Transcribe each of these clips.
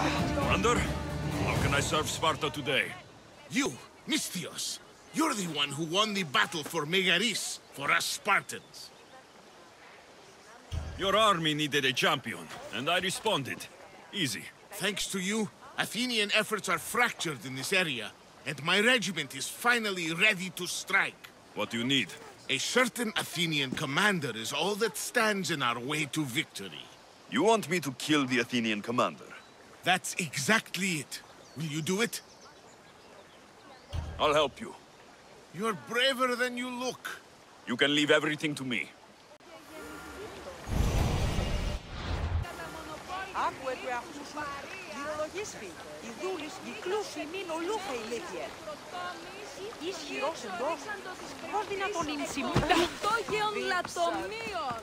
Commander, how can I serve Sparta today? You, Misthios. You're the one who won the battle for Megaris, for us Spartans. Your army needed a champion, and I responded. Easy. Thanks to you, Athenian efforts are fractured in this area, and my regiment is finally ready to strike. What do you need? A certain Athenian commander is all that stands in our way to victory. You want me to kill the Athenian commander? That's exactly it. Will you do it? I'll help you. You're braver than you look. You can leave everything to me. Ισχυρός εντός. Πώς δυνατόν είναι σήμερα. Τόχιον λατομείων.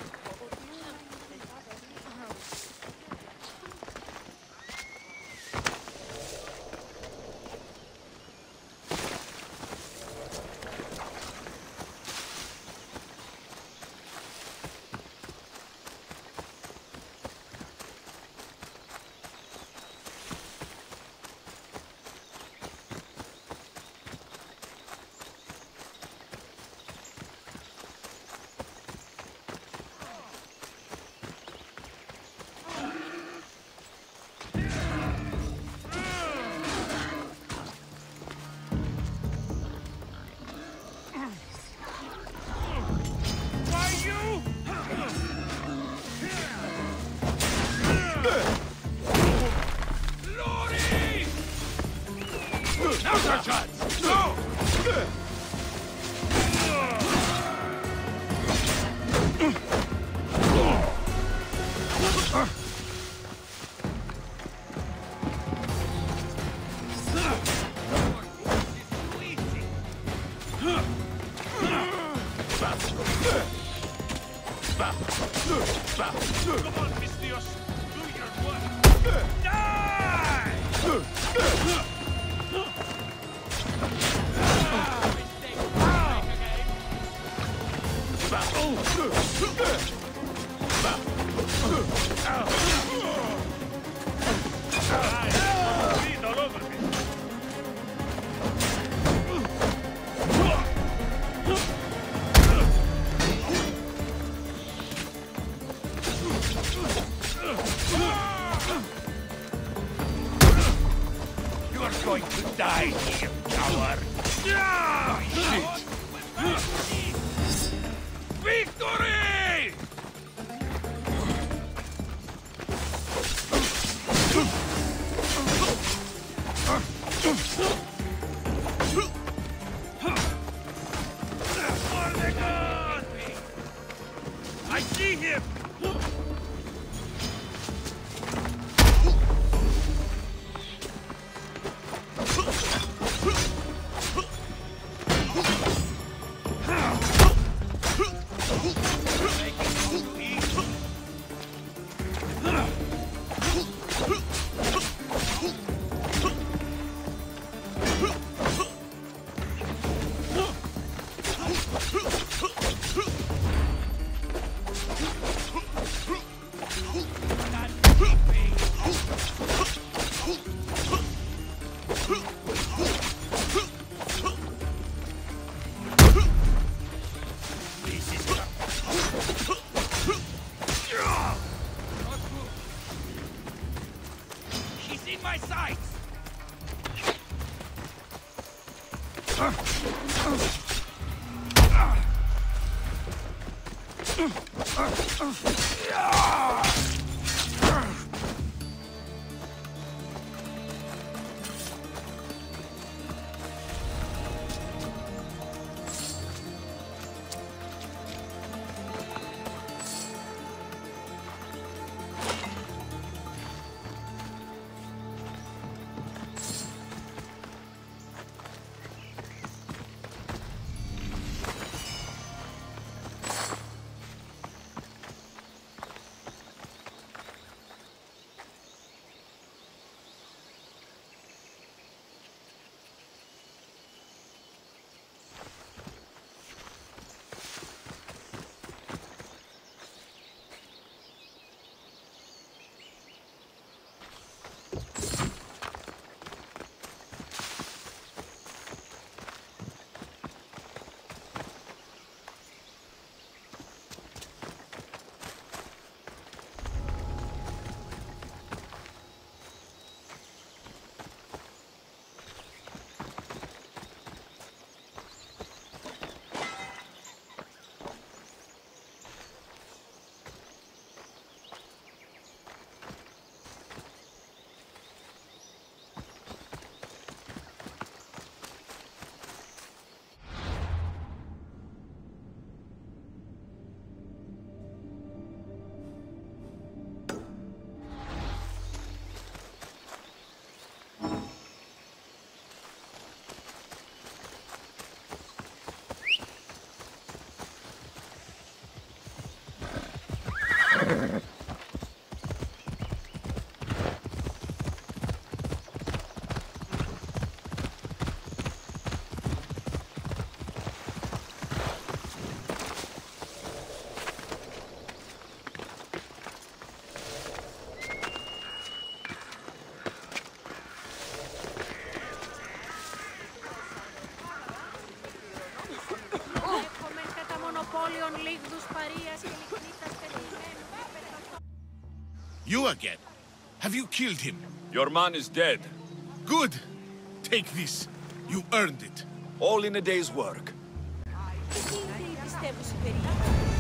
Come on, Misthios! Do your work! Die! Bleed all over me. You are going to die here, coward! Victory! I see him! He's in my sights! You again? Have you killed him? Your man is dead. Good. Take this. You earned it. All in a day's work. Εκεί πιστεύω συμπεριέχεται.